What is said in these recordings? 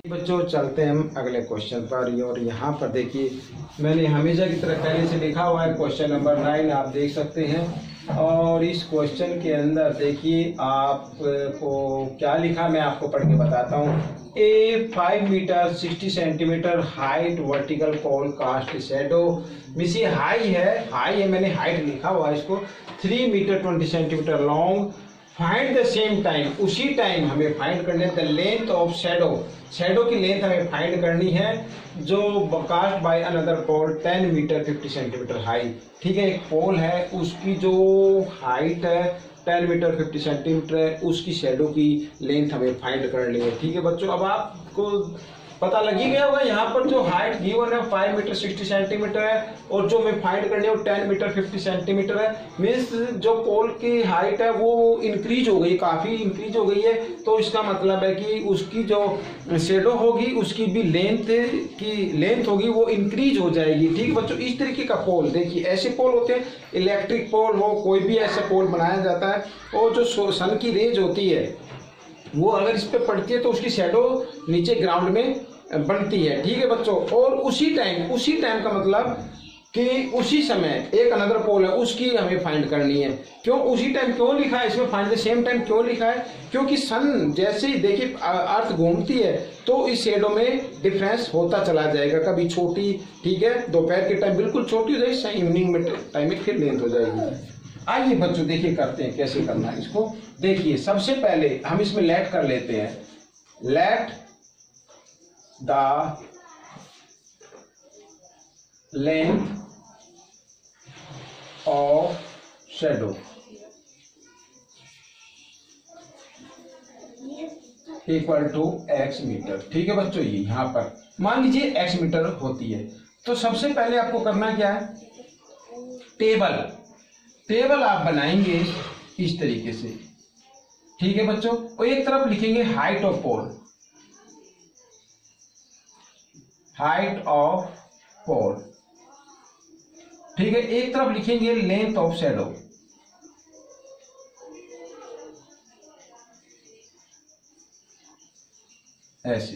बच्चों चलते हैं हम अगले क्वेश्चन पर। और यहाँ पर देखिए मैंने हमेशा की तरह पहले से लिखा हुआ है क्वेश्चन नंबर 9 आप देख सकते हैं। और इस क्वेश्चन के अंदर देखिए आपको क्या लिखा मैं आपको पढ़ के बताता हूँ। A 5 metre 60 centimetre height vertical pole cast shadow मिस ये हाई है मैंने हाइट लिखा हुआ है इसको 3 metre 20 centimetre long. Find the same time उसी टाइम हमें फाइंड करनी है द लेंथ ऑफ शैडो की लेंथ हमें फाइंड करनी है जो cast by another pole 10 metre 50 centimetre high. ठीक है, एक पोल है उसकी जो हाइट है 10 मीटर 50 सेंटीमीटर है, उसकी शैडो की लेंथ हमें फाइंड करनी है। ठीक है बच्चों, अब आपको पता लग ही गया होगा यहाँ पर जो हाइट गिवन है 5 मीटर 60 सेंटीमीटर है और जो हमें फाइंड करनी है वो 10 मीटर 50 सेंटीमीटर है। मीन्स जो पोल की हाइट है वो इंक्रीज हो गई, काफी इंक्रीज हो गई है। तो इसका मतलब है कि उसकी जो शैडो होगी उसकी भी लेंथ होगी वो इंक्रीज हो जाएगी। ठीक है बच्चों, इस तरीके का पोल देखिए ऐसे पोल होते हैं, इलेक्ट्रिक पोल हो कोई भी ऐसा पोल बनाया जाता है और जो सन की रेज होती है वो अगर इस पे पड़ती है तो उसकी शैडो नीचे ग्राउंड में बनती है। ठीक है बच्चों, और उसी टाइम का मतलब कि उसी समय एक अनदर पोल है उसकी हमें फाइंड करनी है। क्यों उसी टाइम क्यों लिखा है इसमें, फाइंड द सेम टाइम क्यों लिखा है? क्योंकि सन जैसे ही देखिए अर्थ घूमती है तो इस शैडो में डिफरेंस होता चला जाएगा, कभी छोटी, ठीक है, दोपहर के टाइम बिल्कुल छोटी हो जाएगी, इवनिंग में टाइम में फिर लेंथ हो जाएगी। आइए बच्चों देखिए करते हैं कैसे करना है इसको। देखिए सबसे पहले हम इसमें लेट कर लेते हैं, let the length of shadow equal to x metre. ठीक है बच्चों, ये यहां पर मान लीजिए x मीटर होती है तो सबसे पहले आपको करना क्या है, टेबल आप बनाएंगे इस तरीके से। ठीक है बच्चों, और एक तरफ लिखेंगे हाइट ऑफ पोल, ठीक है, एक तरफ लिखेंगे लेंथ ऑफ शैडो, ऐसे।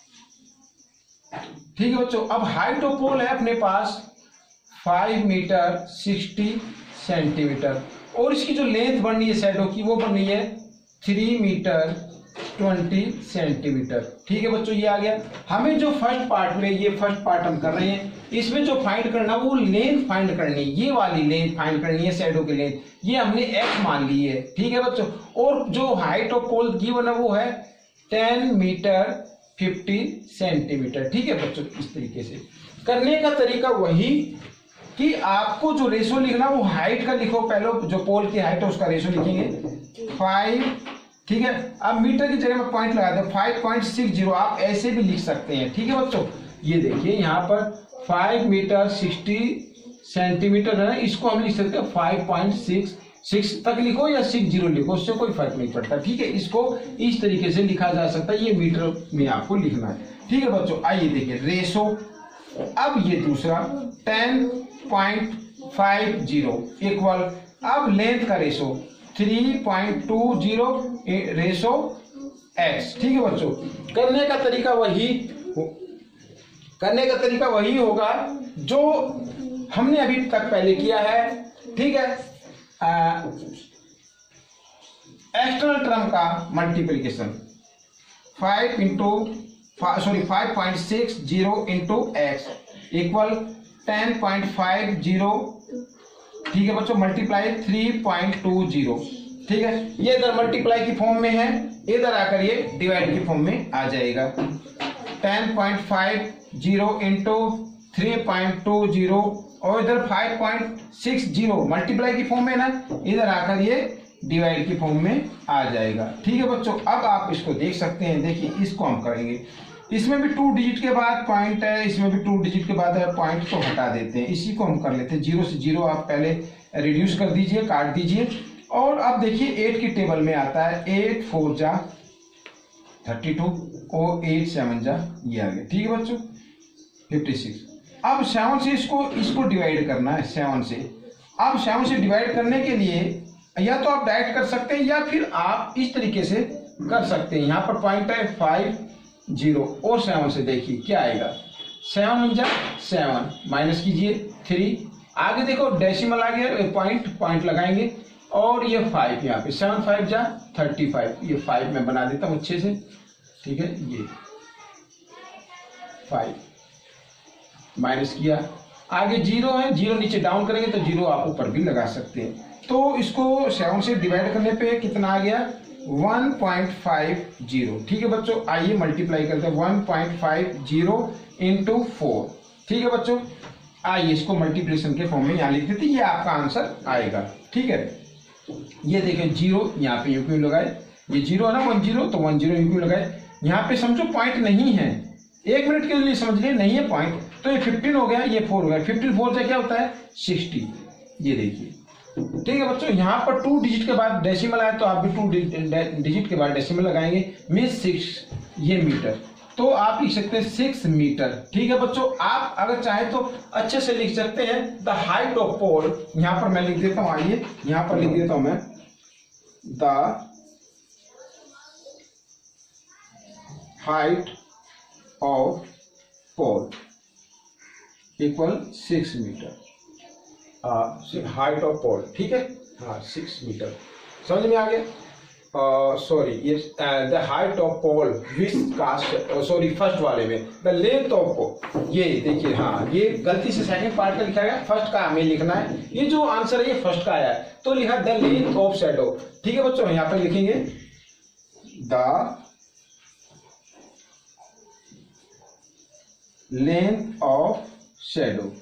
ठीक है बच्चों, अब हाइट ऑफ पोल है अपने पास 5 मीटर 60 सेंटीमीटर और इसकी जो लेंथ बननी है शैडो की वो बननी है 3 मीटर 20 सेंटीमीटर। ठीक है बच्चों, ये आ गया। हमें जो फर्स्ट पार्ट में, ये फर्स्ट पार्ट हम कर रहे हैं, इसमें जो फाइंड करना वो लेंथ फाइंड करनी है, ये वाली लेंथ फाइंड करनी है शैडो की लेंथ, ये हमने x मान ली है। ठीक है बच्चों, और जो हाइट ऑफ पोल गिवन है वो है 10 मीटर 50 सेंटीमीटर। ठीक है बच्चों, इस तरीके से करने का तरीका वही कि आपको जो रेशो लिखना वो हाइट का लिखो, पहले जो पोल की हाइट है उसका रेशो लिखेंगे 5। ठीक है, अब मीटर की जगह में पॉइंट लगा दो 5.60, आप ऐसे भी लिख सकते हैं। ठीक है बच्चों, ये देखिए यहाँ पर 5 मीटर 60 सेंटीमीटर है, इसको हम लिख सकते हैं 5.66 तक लिखो या 60 लिखो, उससे कोई फर्क नहीं पड़ता। ठीक है, इसको इस तरीके से लिखा जा सकता है, ये मीटर में आपको लिखना है। ठीक है बच्चों, आइए देखिए रेशो। अब ये दूसरा 10.50 इक्वल, अब लेंथ का रेशो 3.20 रेशो x। ठीक है बच्चों, करने का तरीका वही होगा जो हमने अभी तक पहले किया है। ठीक है, एक्सटर्नल टर्म का मल्टीप्लिकेशन 5.60 इंटू x इक्वल 10.50। ठीक है बच्चों, मल्टीप्लाई 3.20। ठीक है, ये इधर मल्टीप्लाई की फॉर्म में है, इधर आकर ये डिवाइड की फॉर्म में आ जाएगा। 10.50 इंटू 3.20 और इधर 5.60 मल्टीप्लाई की फॉर्म में ना, इधर आकर ये डिवाइड की फॉर्म में आ जाएगा। ठीक है बच्चों, अब आप इसको देख सकते हैं। देखिए इसको हम करेंगे, इसमें भी 2 डिजिट के बाद पॉइंट है, इसमें भी 2 डिजिट के बाद है पॉइंट, तो हटा देते हैं, इसी को हम कर लेते हैं 0 से 0 आप पहले रिड्यूस कर दीजिए, काट दीजिए। और अब देखिए 8 की टेबल में आता है 8 4 जा 32 और 8 7 जा, ये आ गया। ठीक है बच्चों 56। अब 7 से इसको डिवाइड करना है 7 से। अब 7 से डिवाइड करने के लिए या तो आप डायरेक्ट कर सकते हैं या फिर आप इस तरीके से कर सकते हैं। यहाँ पर पॉइंट है 5 जीरो और 7 से देखिए क्या आएगा, 7 × 7 माइनस कीजिए 3, आगे देखो डेसिमल आ गया, पॉइंट लगाएंगे और ये 5 यहाँ पे 7 × 5 = 35, ये 5 में बना देता हूँ अच्छे से, ठीक है, ये 5 माइनस किया, आगे 0 है, 0 नीचे डाउन करेंगे तो 0 आप ऊपर भी लगा सकते हैं। तो इसको 7 से डिवाइड करने पे कितना आ गया, 1.50, ठीक है बच्चों। आइए मल्टीप्लाई करते हैं, 1.50 × 4, ठीक है बच्चों। आइए इसको मल्टीप्लिकेशन के फॉर्म में यहाँ लिख देते, ये आपका आंसर आएगा, ठीक है। ये देखिए 0 यहाँ पे क्यों लगाए, ये 0 है ना, 10 तो 10 क्यों लगाए, यहाँ पे समझो पॉइंट नहीं है, 1 मिनट के लिए समझ लिए नहीं है पॉइंट, तो ये 15 हो गया, ये 4 हो गया, 15 4 से क्या होता है 60, ये देखिए, ठीक है बच्चों। यहाँ पर 2 डिजिट के बाद डेसिमल आए तो आप भी 2 डिजिट के बाद डेसिमल लगाएंगे, मीन्स 6, ये मीटर, तो आप लिख सकते हैं 6 मीटर, ठीक है बच्चों। आप अगर चाहे तो अच्छे से लिख सकते हैं द हाइट ऑफ पोल, यहाँ पर मैं लिख देता हूँ, आइए यहाँ पर लिख देता हूँ मैं, the height of pole equal 6 metre, height of pole, ठीक है, हाँ 6 मीटर, समझ में आ गया। सॉरी, ये the height of pole which cast, sorry first वाले में द लेंथ ऑफ पोल, ये देखिए, हाँ ये गलती से सेकंड पार्ट का लिखा गया, फर्स्ट का हमें लिखना है, ये जो आंसर है ये फर्स्ट का आया है, तो लिखा द लेंथ ऑफ शैडो, ठीक है बच्चों। यहाँ पे लिखेंगे the length of shadow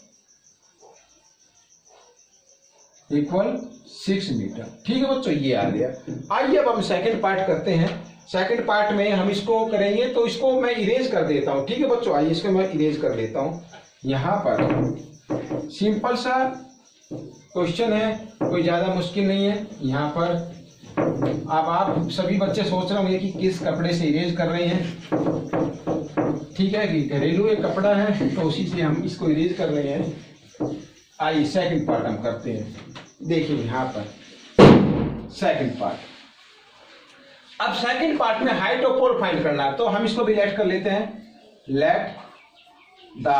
equal 6 metre, ठीक है बच्चों, ये आ गया। आइए अब हम सेकंड पार्ट करते हैं। सेकंड पार्ट में हम इसको करेंगे, तो इसको मैं इरेज कर देता हूं, ठीक है बच्चों। आइए इसको मैं इरेज कर देता हूं। यहाँ पर सिंपल सा क्वेश्चन है, कोई ज्यादा मुश्किल नहीं है। यहाँ पर अब आप सभी बच्चे सोच रहे होंगे कि किस कपड़े से इरेज कर रहे हैं, ठीक है, कि घरेलू एक कपड़ा है तो उसी से हम इसको इरेज कर रहे हैं। आइए सेकंड पार्ट हम करते हैं। देखिए यहाँ पर सेकंड पार्ट, अब सेकंड पार्ट में हाइट ऑफ पोल फाइंड करना है, तो हम इसको भी लेट कर लेते हैं। Let the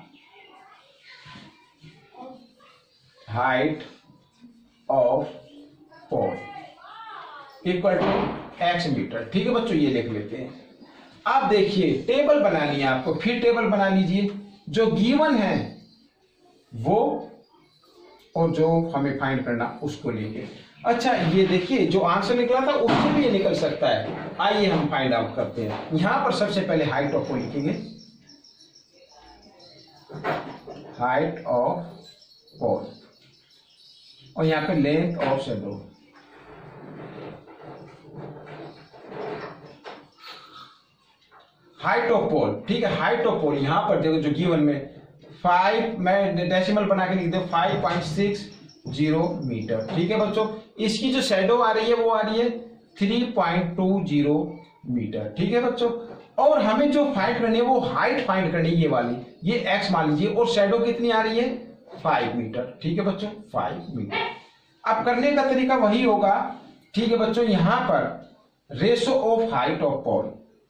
height of pole equal to x metre, ठीक है बच्चों, ये लिख लेते हैं। अब देखिए टेबल बनानी है आपको, फिर टेबल बना लीजिए, जो गिवन है वो और जो हमें फाइंड करना उसको लेंगे। अच्छा ये देखिए जो आंसर निकला था उससे भी ये निकल सकता है। आइए हम फाइंड आउट करते हैं। यहां पर सबसे पहले हाइट ऑफ को लिखेंगे, हाइट ऑफ पोल, और यहां पे length of shadow, height of pole, ठीक है। हाइट ऑफ पोल यहां पर देखो जो गिवन में 5, मैं डेसिमल बना के लिख दे 5.60 मीटर, ठीक है बच्चों। इसकी जो शैडो आ रही है वो आ रही है 3.20 मीटर, ठीक है बच्चों। और हमें जो फाइंड करनी है वो हाइट फाइंड करनी है, ये वाली, ये x मान लीजिए, और शैडो कितनी आ रही है 5 मीटर, ठीक है बच्चों, 5 मीटर। अब करने का तरीका वही होगा, ठीक है बच्चों। यहां पर ratio of height of pole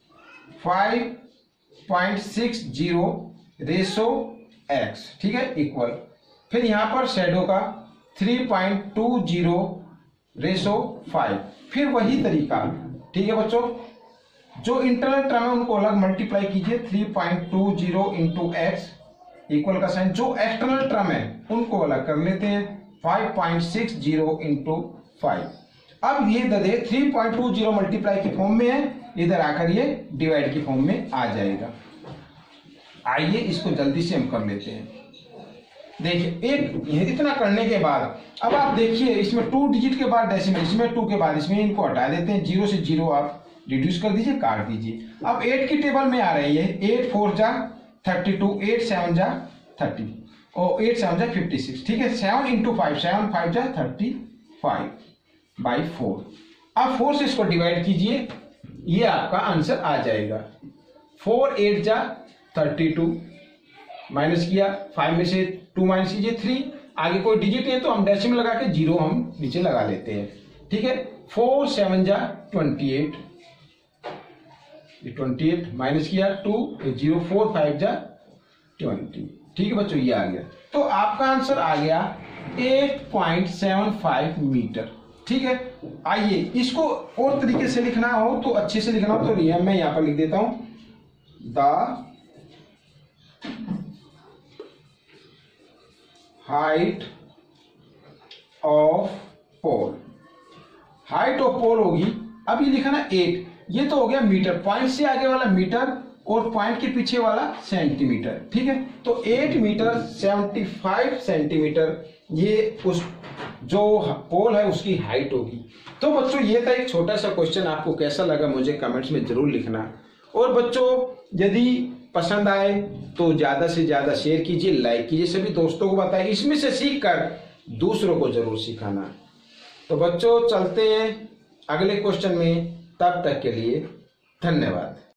5.60 ratio x, ठीक है, इक्वल, फिर यहां पर शैडो का 3.20 रेशो 5, फिर वही तरीका, ठीक है बच्चों। जो इंटरनल टर्म है उनको अलग मल्टीप्लाई कीजिए, 3.20 इंटू एक्स इक्वल का साइन, जो एक्सटर्नल टर्म है उनको अलग कर लेते हैं, 5.60 इंटू 5। अब ये दे 3.20 मल्टीप्लाई की फॉर्म में है, इधर आकर ये डिवाइड की फॉर्म में आ जाएगा। आइए इसको जल्दी से हम कर लेते हैं। देखिए एक इतना करने के बाद अब आप देखिए इसमें 2 डिजिट के बाद डेसिमल, इसमें 2 के बाद इसमें इनको हटा देते हैं, 0 से 0 आप रिड्यूस कर दीजिए, काट दीजिए। अब 8 की टेबल में आ रही है, 8 4 जा 32, 8 7 जा 30 और 8 7 जा 56, ठीक है। 7 इंटू 5, 7 5 जा 35/4। अब 4 से इसको डिवाइड कीजिए, ये आपका आंसर आ जाएगा। 4 8 जा 32, माइनस किया 5 में से 2 माइनस कीजिए 3, आगे कोई डिजिट है तो हम डेसिमल लगा के 0 हम नीचे लगा लेते हैं, ठीक है। 4 7 जा 28, 28 माइनस किया 2, 0 4 5 जा 20। ठीक है बच्चों, ये आ गया। तो आपका आंसर आ गया 8.75 मीटर। ठीक है, आइए इसको और तरीके से लिखना हो तो अच्छे से लिखना हो तो मैं यहां पर लिख देता हूं, the height of pole. Height of pole होगी, अब ये लिखा ना 8, ये तो हो गया मीटर, पॉइंट से आगे वाला मीटर और पॉइंट के पीछे वाला सेंटीमीटर। ठीक है, तो 8 मीटर 75 सेंटीमीटर ये उस जो पोल है उसकी हाइट होगी। तो बच्चों ये था एक छोटा सा क्वेश्चन, आपको कैसा लगा मुझे कमेंट्स में जरूर लिखना। और बच्चों यदि पसंद आए तो ज्यादा से ज्यादा शेयर कीजिए, लाइक कीजिए, सभी दोस्तों को बताइए, इसमें से सीख कर दूसरों को जरूर सिखाना। तो बच्चों चलते हैं अगले क्वेश्चन में, तब तक के लिए धन्यवाद।